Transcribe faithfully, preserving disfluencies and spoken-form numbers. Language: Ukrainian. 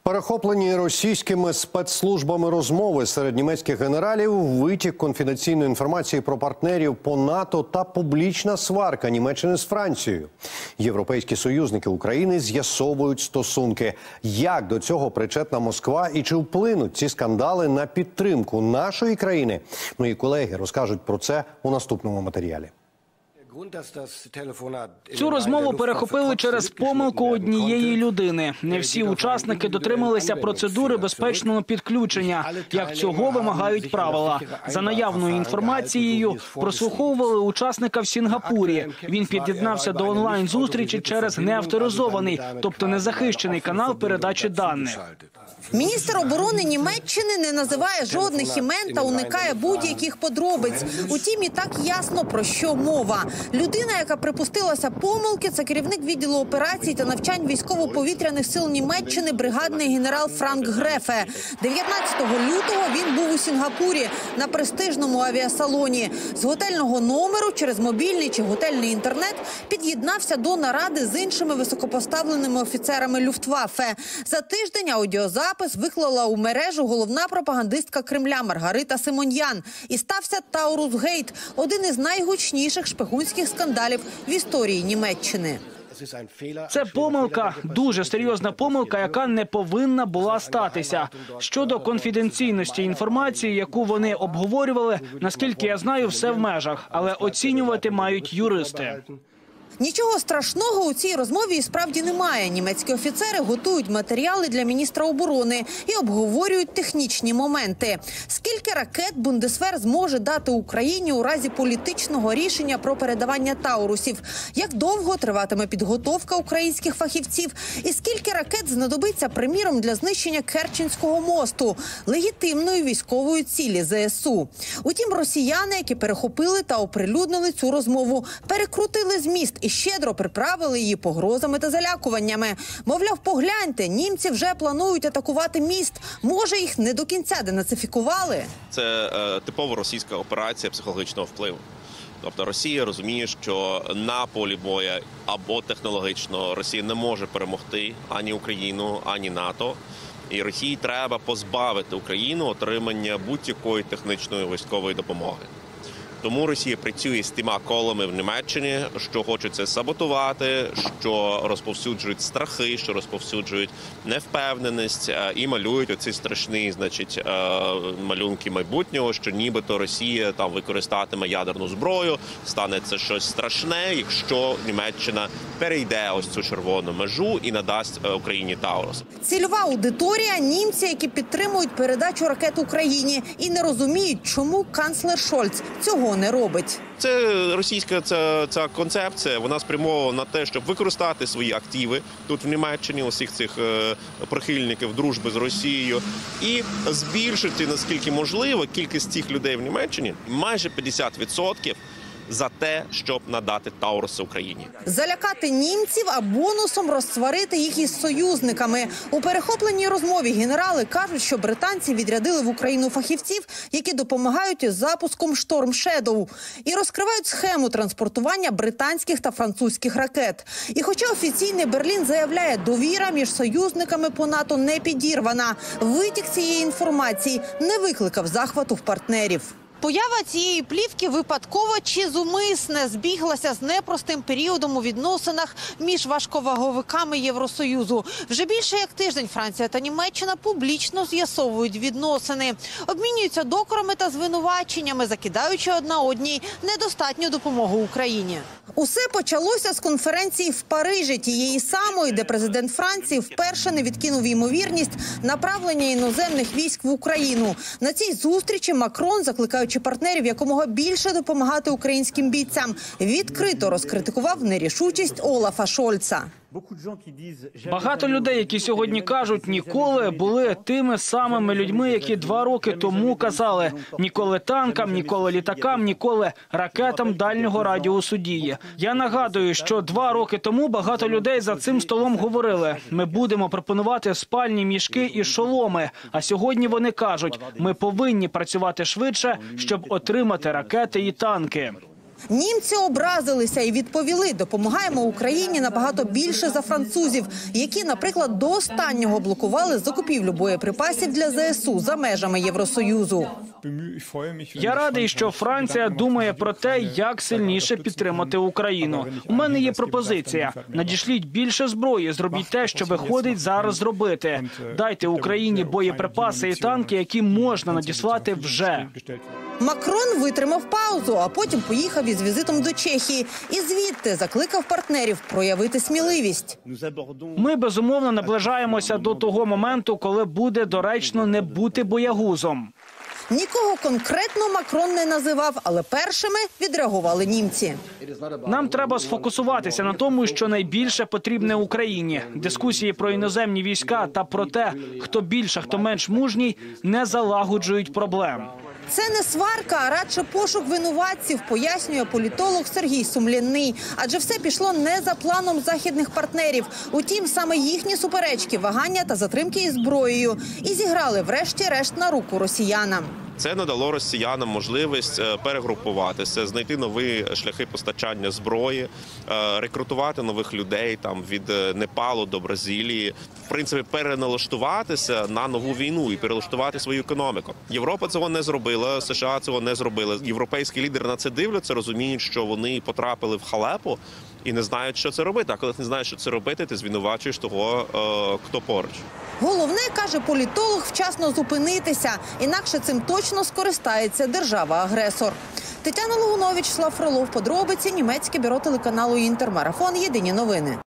Перехоплені російськими спецслужбами розмови серед німецьких генералів, витік конфіденційної інформації про партнерів по НАТО та публічна сварка Німеччини з Францією. Європейські союзники України з'ясовують стосунки. Як до цього причетна Москва і чи вплинуть ці скандали на підтримку нашої країни? Мої колеги розкажуть про це у наступному матеріалі. Цю розмову перехопили через помилку однієї людини. Не всі учасники дотрималися процедури безпечного підключення, як цього вимагають правила. За наявною інформацією, прослуховували учасника в Сінгапурі. Він під'єднався до онлайн-зустрічі через неавторизований, тобто незахищений канал передачі даних. Міністр оборони Німеччини не називає жодних імен та уникає будь-яких подробиць. Утім, і так ясно, про що мова. Людина, яка припустилася помилки, це керівник відділу операцій та навчань військово-повітряних сил Німеччини бригадний генерал Франк Грефе. дев'ятнадцятого лютого він був у Сінгапурі на престижному авіасалоні. З готельного номеру через мобільний чи готельний інтернет під'єднався до наради з іншими високопоставленими офіцерами Люфтваффе. За тиждень аудіозапис виклала у мережу головна пропагандистка Кремля Маргарита Симоньян. І стався Таурус-гейт – один із найгучніших шпигунських скандалів в історії Німеччини. Це помилка, дуже серйозна помилка, яка не повинна була статися. Щодо конфіденційності інформації, яку вони обговорювали, наскільки я знаю, все в межах, але оцінювати мають юристи. Нічого страшного у цій розмові і справді немає. Німецькі офіцери готують матеріали для міністра оборони і обговорюють технічні моменти. Скільки ракет Бундесвер зможе дати Україні у разі політичного рішення про передавання таурусів? Як довго триватиме підготовка українських фахівців? І скільки ракет знадобиться, приміром, для знищення Керченського мосту, легітимної військової цілі зе ес у? Утім, росіяни, які перехопили та оприлюднили цю розмову, перекрутили зміст і щедро приправили її погрозами та залякуваннями. Мовляв, погляньте, німці вже планують атакувати міст. Може, їх не до кінця денацифікували? Це е, типова російська операція психологічного впливу. Тобто Росія розуміє, що на полі бою або технологічно Росія не може перемогти ані Україну, ані НАТО. І Росії треба позбавити Україну отримання будь-якої технічної військової допомоги. Тому Росія працює з тіма колами в Німеччині, що хочуть це саботувати, що розповсюджують страхи, що розповсюджують невпевненість і малюють оці страшні, значить, малюнки майбутнього, що нібито Росія там використатиме ядерну зброю, стане це щось страшне, якщо Німеччина перейде ось цю червону межу і надасть Україні Таурус. Цільова аудиторія – німці, які підтримують передачу ракет Україні і не розуміють, чому канцлер Шольц цього не робить. Це російська ця, ця концепція, вона спрямована на те, щоб використати свої активи тут в Німеччині, усіх цих е, прихильників дружби з Росією, і збільшити, наскільки можливо, кількість цих людей в Німеччині майже п'ятдесят відсотків за те, щоб надати Тауруси Україні. Залякати німців, а бонусом розсварити їх із союзниками. У перехопленій розмові генерали кажуть, що британці відрядили в Україну фахівців, які допомагають із запуском «Шторм Шедоу». І розкривають схему транспортування британських та французьких ракет. І хоча офіційний Берлін заявляє, довіра між союзниками по НАТО не підірвана, витік цієї інформації не викликав захвату в партнерів. Поява цієї плівки випадково чи зумисне збіглася з непростим періодом у відносинах між важковаговиками Євросоюзу. Вже більше як тиждень Франція та Німеччина публічно з'ясовують відносини. Обмінюються докорами та звинуваченнями, закидаючи одна одній недостатню допомогу Україні. Усе почалося з конференції в Парижі, тієї самої, де президент Франції вперше не відкинув ймовірність направлення іноземних військ в Україну. На цій зустрічі Макрон, закликаючи партнерів якомога більше допомагати українським бійцям, відкрито розкритикував нерішучість Олафа Шольца. Багато людей, які сьогодні кажуть «ніколи», були тими самими людьми, які два роки тому казали «ніколи танкам, ніколи літакам, ніколи ракетам дальнього радіусу дії». Я нагадую, що два роки тому багато людей за цим столом говорили «ми будемо пропонувати спальні мішки і шоломи», а сьогодні вони кажуть «ми повинні працювати швидше, щоб отримати ракети і танки». Німці образилися і відповіли: допомагаємо Україні набагато більше за французів, які, наприклад, до останнього блокували закупівлю боєприпасів для ЗСУ за межами Євросоюзу. Я радий, що Франція думає про те, як сильніше підтримати Україну. У мене є пропозиція. Надішліть більше зброї, зробіть те, що виходить зараз зробити. Дайте Україні боєприпаси і танки, які можна надіслати вже. Макрон витримав паузу, а потім поїхав із візитом до Чехії. І звідти закликав партнерів проявити сміливість. Ми, безумовно, наближаємося до того моменту, коли буде доречно не бути боягузом. Нікого конкретно Макрон не називав, але першими відреагували німці. Нам треба сфокусуватися на тому, що найбільше потрібне Україні. Дискусії про іноземні війська та про те, хто більше, хто менш мужній, не залагоджують проблем. Це не сварка, а радше пошук винуватців, пояснює політолог Сергій Сумлянний. Адже все пішло не за планом західних партнерів. Утім, саме їхні суперечки, вагання та затримки із зброєю і зіграли врешті-решт на руку росіянам. Це надало росіянам можливість перегрупуватися, знайти нові шляхи постачання зброї, рекрутувати нових людей там від Непалу до Бразилії, в принципі, переналаштуватися на нову війну і перелаштувати свою економіку. Європа цього не зробила, США цього не зробили. Європейські лідери на це дивляться, розуміють, що вони потрапили в халепу і не знають, що це робити. А коли ти не знаєш, що це робити, ти звинувачуєш того, хто поруч. Головне, каже політолог, вчасно зупинитися. Інакше цим точно скористається держава-агресор. Тетяна Логунович, Слав Фролов, подробиці, німецьке бюро телеканалу «Інтермарафон». Єдині новини.